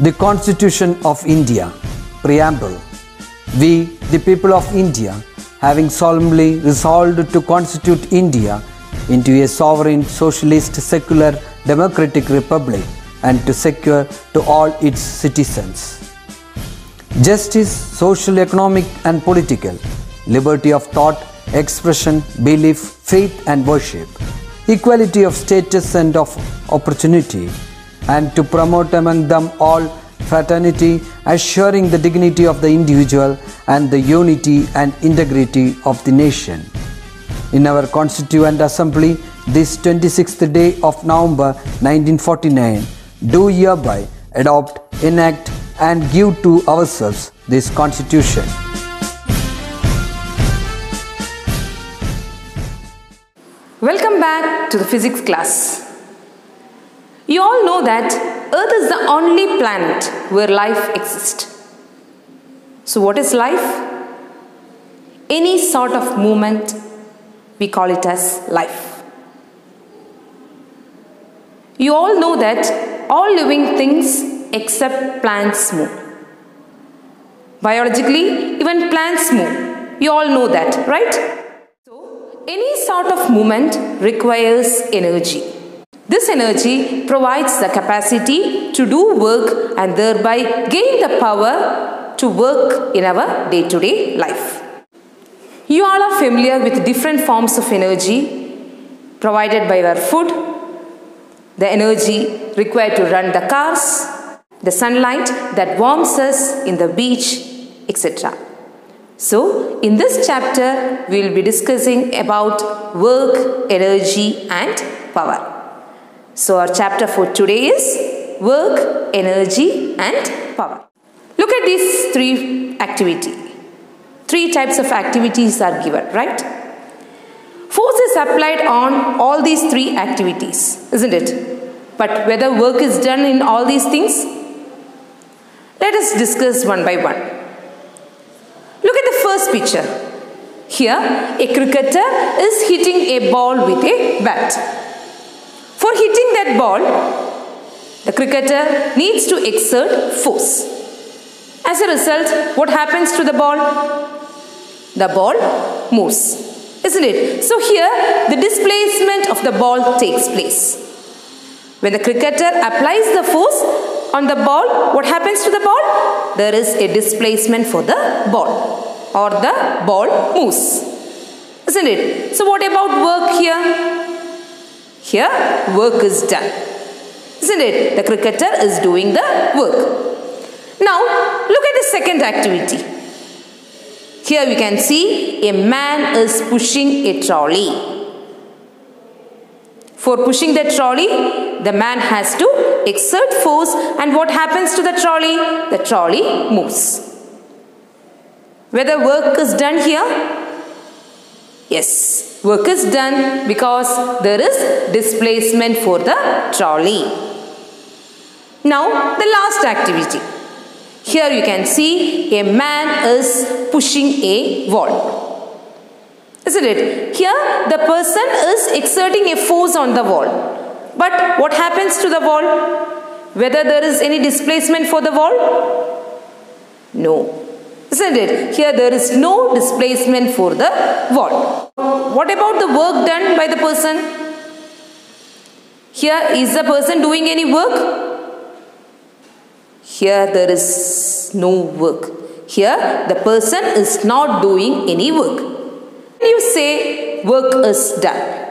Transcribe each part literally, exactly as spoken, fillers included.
The Constitution of India, Preamble. We, the people of India, having solemnly resolved to constitute India into a sovereign, socialist, secular, democratic republic and to secure to all its citizens justice, social, economic and political, liberty of thought, expression, belief, faith and worship, equality of status and of opportunity, and to promote among them all fraternity, assuring the dignity of the individual and the unity and integrity of the nation. In our Constituent Assembly, this twenty-sixth day of November nineteen forty-nine, do hereby adopt, enact and give to ourselves this Constitution. Welcome back to the physics class. You all know that Earth is the only planet where life exists. So what is life? Any sort of movement, we call it as life. You all know that all living things except plants move. Biologically, even plants move. You all know that, right? Any sort of movement requires energy. This energy provides the capacity to do work and thereby gain the power to work in our day-to-day life. You all are familiar with different forms of energy provided by our food, the energy required to run the cars, the sunlight that warms us in the beach, et cetera. So, in this chapter, we will be discussing about work, energy and power. So, our chapter for today is work, energy and power. Look at these three activities. Three types of activities are given, right? Force is applied on all these three activities, isn't it? But whether work is done in all these things? Let us discuss one by one. Look at the first picture. Here, a cricketer is hitting a ball with a bat. For hitting that ball, the cricketer needs to exert force. As a result, what happens to the ball? The ball moves, isn't it? So here, the displacement of the ball takes place. When the cricketer applies the force on the ball, what happens to the ball? There is a displacement for the ball, or the ball moves, isn't it? So what about work here? Here work is done, isn't it? The cricketer is doing the work. Now look at the second activity. Here we can see a man is pushing a trolley. For pushing the trolley, the man has to exert force, and what happens to the trolley? The trolley moves. Whether work is done here? Yes, work is done because there is displacement for the trolley. Now, the last activity. Here you can see a man is pushing a wall. Isn't it? Here the person is exerting a force on the wall. But what happens to the wall? Whether there is any displacement for the wall? No. Isn't it? Here there is no displacement for the wall. What about the work done by the person? Here, is the person doing any work? Here there is no work. Here the person is not doing any work. When you say work is done,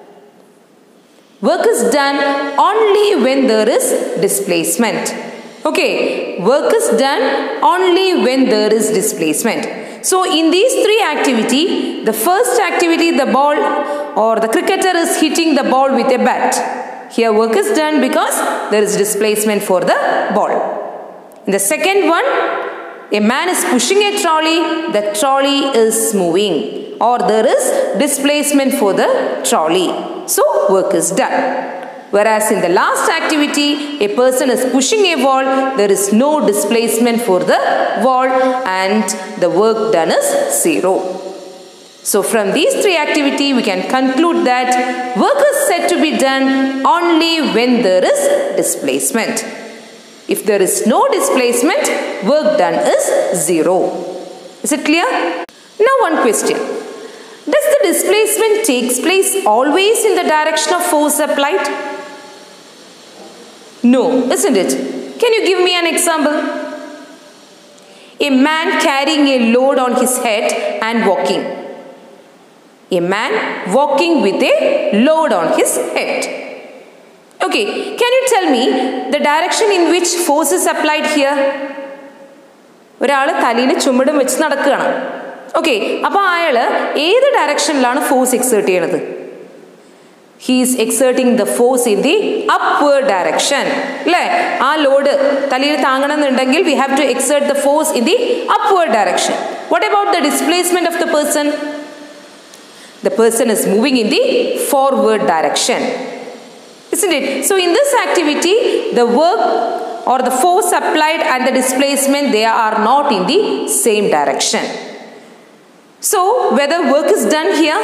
work is done only when there is displacement. Okay, work is done only when there is displacement. So in these three activities, the first activity, the ball or the cricketer is hitting the ball with a bat. Here work is done because there is displacement for the ball. In the second one, a man is pushing a trolley, the trolley is moving, or there is displacement for the trolley. So work is done. Whereas in the last activity, a person is pushing a wall, there is no displacement for the wall and the work done is zero. So from these three activities, we can conclude that work is said to be done only when there is displacement. If there is no displacement, work done is zero. Is it clear? Now one question. Does the displacement takes place always in the direction of force applied? No, isn't it? Can you give me an example? A man carrying a load on his head and walking. A man walking with a load on his head. Okay, can you tell me the direction in which force is applied here? ഒരാൾ തലയിൽ ചുമടും വെച്ച് നടക്കുകയാണ്. Okay, അപ്പോൾ അയാൾ ഏത് ഡയറക്ഷനിലാണ് force exert ചെയ്യണത്? He is exerting the force in the upward direction. അല്ലേ? ആ ലോഡ് തലയിൽ താങ്ങണമെന്നുണ്ടെങ്കിൽ we have to exert the force in the upward direction. What about the displacement of the person? The person is moving in the forward direction. Isn't it? So in this activity, the work or the force applied and the displacement, they are not in the same direction. So whether work is done here,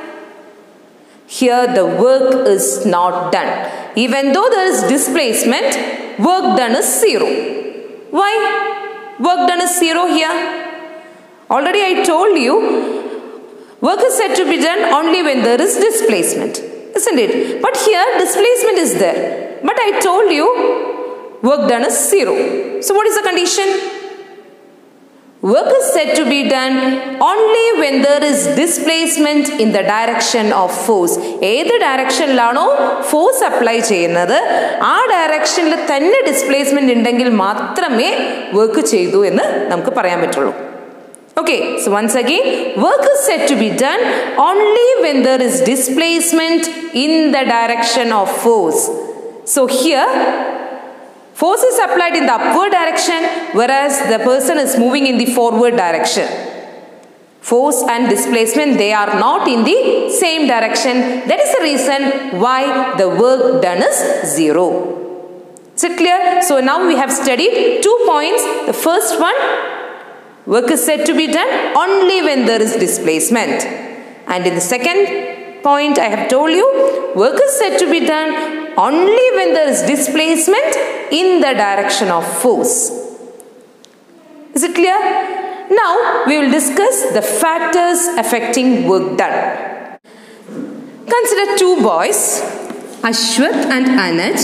here the work is not done. Even though there is displacement, work done is zero. Why? Work done is zero here. Already I told you, work is said to be done only when there is displacement. Isn't it? But here displacement is there. But I told you, work done is zero. So what is the condition? Work is said to be done only when there is displacement in the direction of force. ഏത് ഡയറക്ഷനിലാണോ force apply ചെയ്യുന്നത് ആ ഡയറക്ഷനിൽ തന്നെ displacement ഉണ്ടെങ്കിൽ മാത്രമേ work ചെയ്തു എന്ന് നമുക്ക് പറയാൻ പറ്റുള്ളൂ. Okay, so once again, work is said to be done only when there is displacement in the direction of force. So here, force is applied in the upward direction, whereas the person is moving in the forward direction. Force and displacement, they are not in the same direction. That is the reason why the work done is zero. Is it clear? So now we have studied two points. The first one, work is said to be done only when there is displacement. And in the second point I have told you, work is said to be done only when there is displacement in the direction of force. Is it clear? Now we will discuss the factors affecting work done. Consider two boys, Ashwath and Anuj.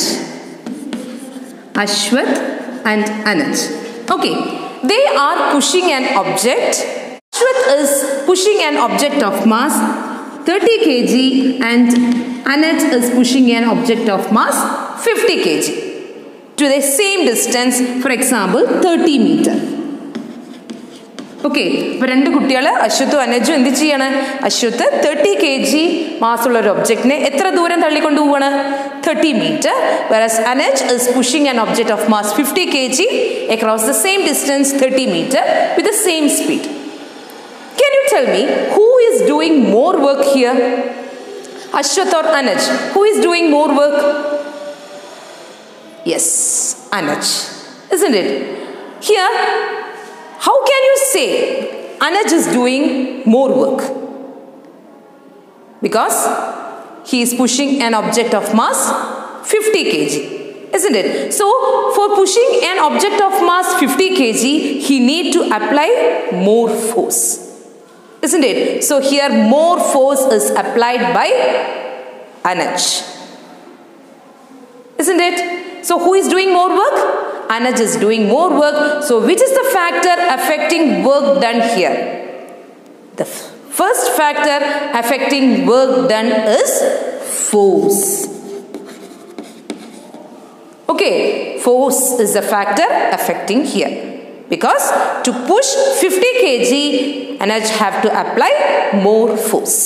Ashwath and Anuj. Okay. They are pushing an object. Ashwath is pushing an object of mass thirty kilograms and Anuj is pushing an object of mass fifty kilograms to the same distance, for example thirty meters. Okay, ഇപ്പോൾ രണ്ട് കുട്ടികൾ അശ്വത്തും അനജും എന്ത് ചെയ്യാണ്? Ashwath thirty K G മാസുള്ള ഒരു ഒബ്ജക്റ്റിനെ എത്ര ദൂരം തള്ളിക്കൊണ്ടു പോവാണ്? thirty meter, whereas Anuj is pushing an object of mass fifty kilograms across the same distance thirty meter with the same speed. Can you tell me who is doing more work here? Ashwath or Anuj? Who is doing more work? Yes, Anuj. Isn't it? Here, how can you say Anuj is doing more work? Because he is pushing an object of mass fifty kilograms, isn't it? So for pushing an object of mass fifty kilograms, he need to apply more force, isn't it? So here more force is applied by Anuj, isn't it? So who is doing more work? Anuj is doing more work. So which is the factor affecting work done here? The first factor affecting work done is force. Okay, force is the factor affecting here. Because to push fifty kilograms, Anuj have to apply more force.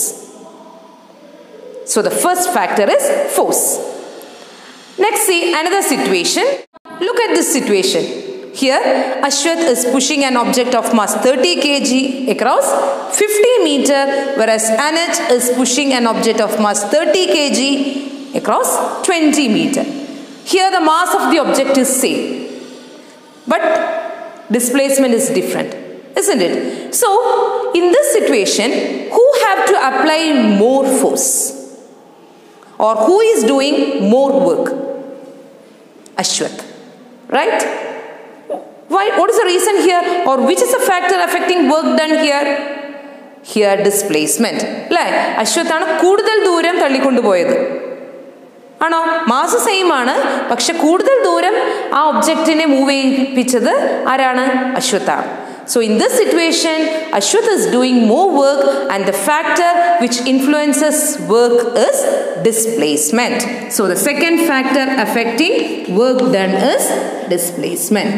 So the first factor is force. Next, see another situation. Look at this situation. Here, Ashwath is pushing an object of mass thirty kilograms across fifty meters, whereas Anuj is pushing an object of mass thirty kilograms across twenty meters. Here, the mass of the object is same, but displacement is different, isn't it? So, in this situation, who have to apply more force? Or who is doing more work? Ashwath. right? Why? What is the reason here, or which is the factor affecting work done here? Here displacement. അല്ലേ? അശ്വത്ഥാണ് കൂടുതൽ ദൂരം തള്ളിക്കൊണ്ടുപോയത്. ആണോ? Mass same ആണ്, പക്ഷെ കൂടുതൽ ദൂരം ആ ഒബ്ജക്റ്റിനെ മൂവ് ചെയ്യിപ്പിച്ചത് ആരാണ്? അശ്വത്ഥാണ്. So in this situation, Ashwath is doing more work, and the factor which influences work is displacement. So the second factor affecting work done is displacement.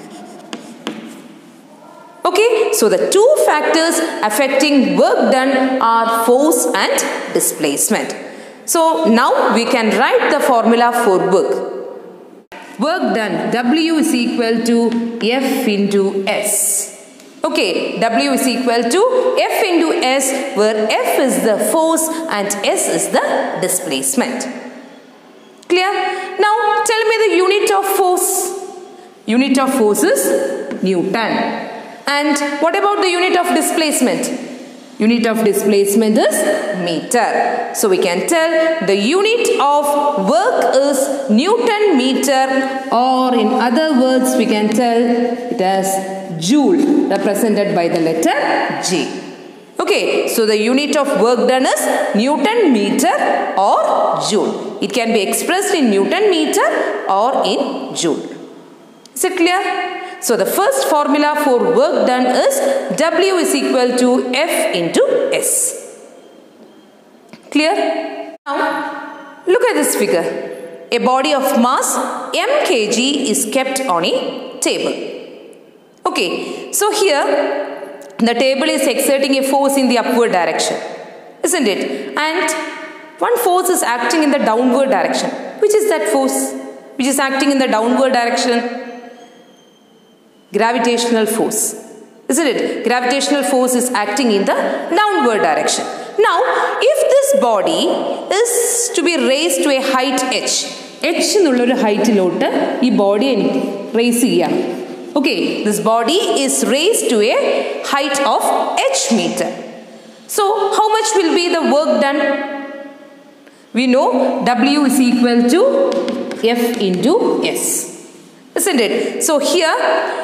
Okay, so the two factors affecting work done are force and displacement. So now we can write the formula for work. Work done, W is equal to F into S. Okay, W is equal to F into S, where F is the force and S is the displacement. Clear? Now tell me the unit of force. Unit of force is Newton. And what about the unit of displacement? Unit of displacement is meter. So we can tell the unit of work is Newton meter, or in other words we can tell it as joule, represented by the letter J. Okay, so the unit of work done is Newton meter or joule. It can be expressed in Newton meter or in joule. Is it clear? So the first formula for work done is W is equal to F into S. Clear? Now look at this figure. A body of mass m kg is kept on a table. Okay, so here the table is exerting a force in the upward direction, isn't it? And one force is acting in the downward direction. Which is that force which is acting in the downward direction? Gravitational force, isn't it? Gravitational force is acting in the downward direction. Now, if this body is to be raised to a height h, h ennulla height lote ee body enikku raise cheyam. Okay, this body is raised to a height of h meter. So, how much will be the work done? We know W is equal to F into S, isn't it? So here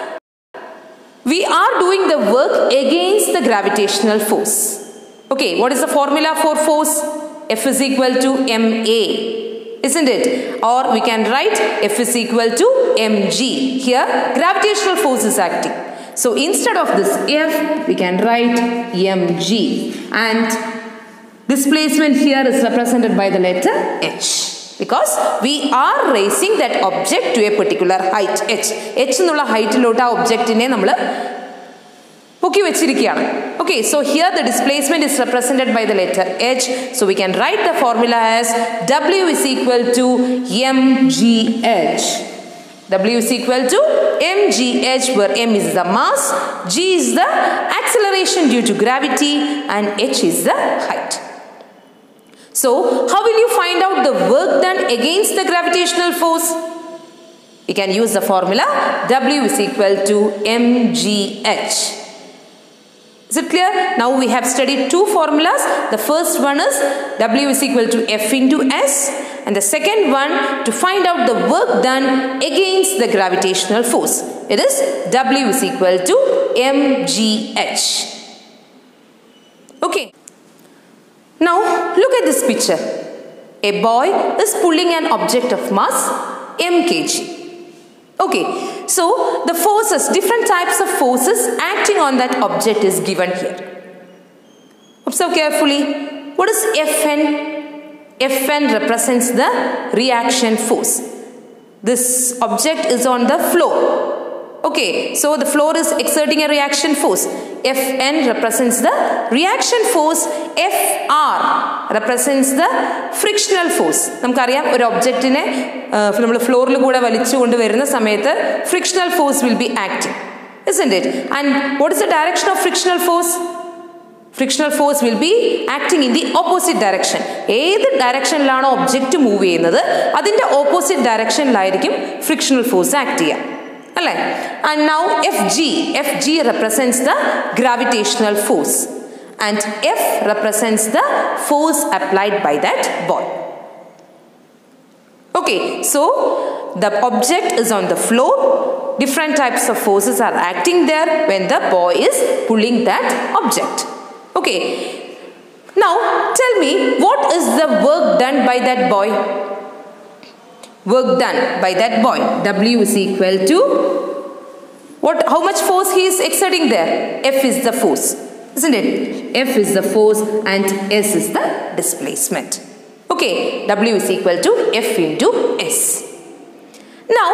we are doing the work against the gravitational force. Okay, what is the formula for force? F is equal to M A, isn't it? Or we can write F is equal to M G. Here gravitational force is acting. So instead of this F, we can write M G. And displacement here is represented by the letter H. Because we are raising that object to a particular height h. H ennulla height lotta object ne nammal pokki vechirikkana. Okay, so here the displacement is represented by the letter H. So we can write the formula as W is equal to M G H. W is equal to M G H, where M is the mass, G is the acceleration due to gravity, and H is the height. So, how will you find out the work done against the gravitational force? You can use the formula W is equal to M G H. Is it clear? Now we have studied two formulas. The first one is W is equal to F into S, and the second one to find out the work done against the gravitational force. It is W is equal to M G H. Okay. Now look at this picture. A boy is pulling an object of mass m kg. Okay, so the forces, different types of forces acting on that object is given here. Observe carefully. What is Fn? Fn represents the reaction force. This object is on the floor. Okay, so the floor is exerting a reaction force. Fn represents the reaction force. Fr represents the frictional force. നമുക്കറിയാം ഒരു ഒബ്ജക്റ്റിനെ നമ്മൾ ഫ്ലോറിൽ കൂടെ വലിച്ചുകൊണ്ട് വരുന്ന സമയത്ത് frictional force will be acting, isn't it? And what is the direction of frictional force? Frictional force will be acting in the opposite direction. ഏത് ഡയറക്ഷനിലാണോ ഒബ്ജക്റ്റ് മൂവ് ചെയ്യുന്നത് അതിൻ്റെ ഓപ്പോസിറ്റ് ഡയറക്ഷനിലായിരിക്കും frictional force ആക്ട് ചെയ്യുക. And now Fg, Fg represents the gravitational force, and F represents the force applied by that ball. Okay, so the object is on the floor. Different types of forces are acting there when the boy is pulling that object. Okay. Now tell me, what is the work done by that boy? Work done by that boy. W is equal to what? How much force he is exerting there? F is the force, isn't it? F is the force and S is the displacement. Okay, W is equal to F into S. Now,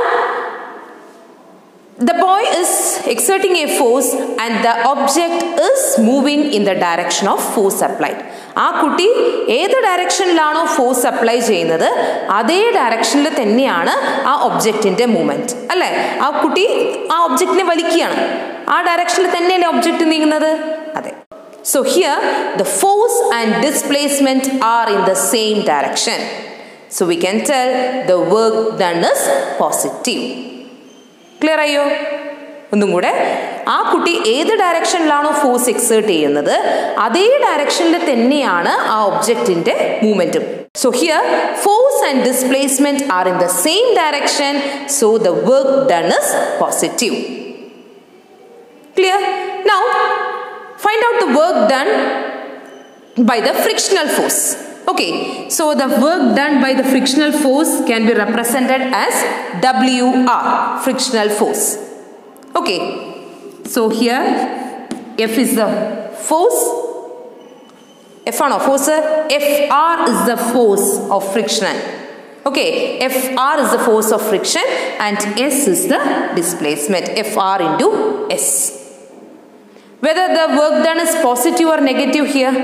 the boy is exerting a force and the object is moving in the direction of force applied. ആ കുട്ടി ഏത് ഡയറക്ഷനിലാണോ force apply ചെയ്യുന്നത് അതേ ഡയറക്ഷനിൽ തന്നെയാണ് ആ ഒബ്ജക്റ്റിൻ്റെ movement അല്ലേ? ആ കുട്ടി ആ ഒബ്ജക്റ്റിനെ വലിക്കുകയാണ്, ആ ഡയറക്ഷനിൽ തന്നെയല്ലേ ഒബ്ജക്റ്റ് നീങ്ങുന്നത്? അതെ. So here the force and displacement are in the same direction. So we can tell the work done is positive. Clear ആയോ? ഒന്നും കൂടെ, ആ കുട്ടി ഏത് ഡയറക്ഷനിലാണോ ഫോഴ്സ് എക്സേർട്ട് ചെയ്യുന്നത് അതേ ഡയറക്ഷനിൽ തന്നെയാണ് ആ ഒബ്ജക്റ്റിന്റെ മൂവ്മെന്റും. So here force and displacement are in the same direction, so the work done is positive. Clear? Now find out the work done by the frictional force. Okay, so the work done by the frictional force can be represented as W R, frictional force. Okay, so here F is the force, F R no force, F R is the force of friction. Okay, F R is the force of friction and S is the displacement, F R into S. Whether the work done is positive or negative here,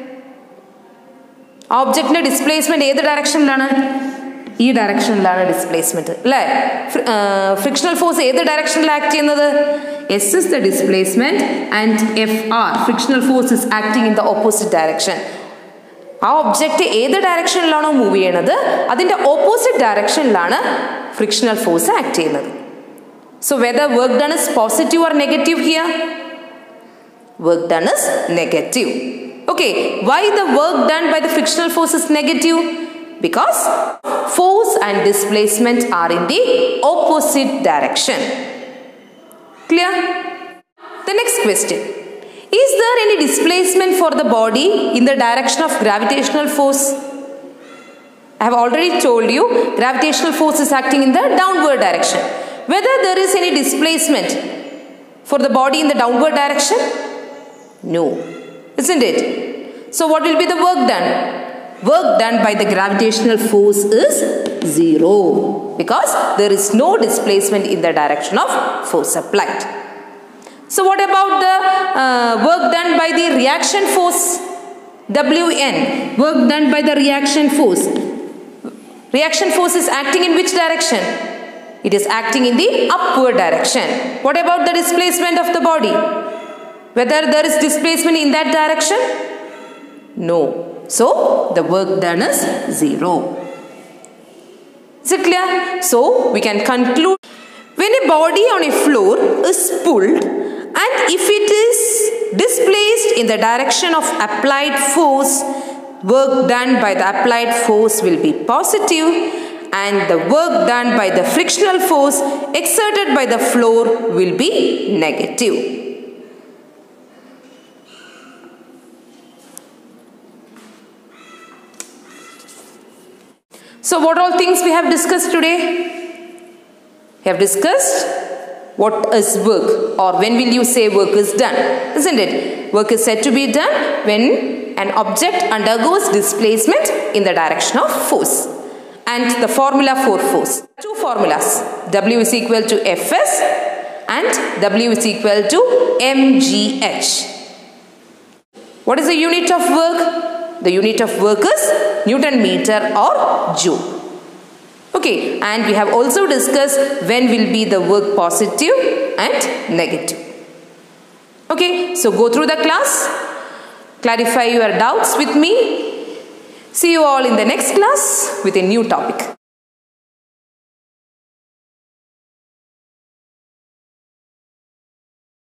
object displacement ഏത് ഡയറക്ഷനിലാണ്? ഈ ഡയറക്ഷനിലാണ് displacement അല്ലേ? Frictional force ഏത് ഡയറക്ഷനിൽ act ചെയ്യുന്നത്? S is the displacement and F R, frictional force, is acting in the opposite direction. ആ object ഏത് ഡയറക്ഷനിലാണോ മൂവ് ചെയ്യണത് അതിന്റെ ഓപ്പോസിറ്റ് ഡയറക്ഷനിലാണ് ഫ്രിക്ഷണൽ ഫോഴ്സ് ആക്ട് ചെയ്യുന്നത്. So whether work done is positive or negative here? Work done is negative. Okay, why the work done by the frictional force is negative? Because force and displacement are in the opposite direction. Clear? The next question. Is there any displacement for the body in the direction of gravitational force? I have already told you gravitational force is acting in the downward direction. Whether there is any displacement for the body in the downward direction? No, isn't it? So what will be the work done? Work done by the gravitational force is zero because there is no displacement in the direction of force applied. So what about the uh, work done by the reaction force? W N, work done by the reaction force. Reaction force is acting in which direction? It is acting in the upward direction. What about the displacement of the body? Whether there is displacement in that direction? No. So the work done is zero. Is it clear? So we can conclude, when a body on a floor is pulled and if it is displaced in the direction of applied force, work done by the applied force will be positive and the work done by the frictional force exerted by the floor will be negative. So what all things we have discussed today? We have discussed what is work, or when will you say work is done, isn't it? Work is said to be done when an object undergoes displacement in the direction of force. And the formula for force. Two formulas. W is equal to F S and W is equal to M G H. What is the unit of work? The unit of work is Newton meter or joule. Okay, and we have also discussed when will be the work positive and negative. Okay, so go through the class, clarify your doubts with me. See you all in the next class with a new topic.